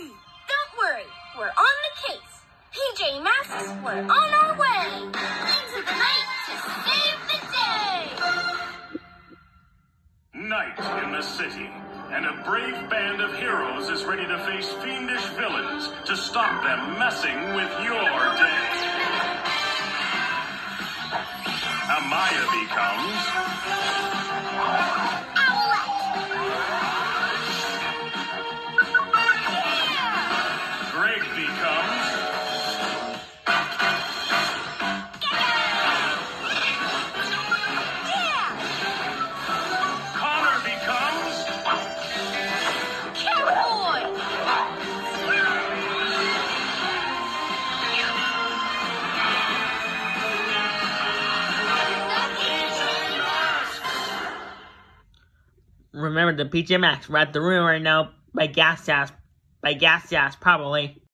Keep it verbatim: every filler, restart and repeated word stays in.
worry. Don't worry. We're on the case. P J Masks, we're on our way. Into the night to save the day. Night in the city, and a brave band of heroes is ready to face fiendish villains to stop them messing with your day. Amaya becomes Greg becomes Connor becomes Cowboy. Remember the P J Masks. We're at the room right now by gas gas. By gas gas, probably.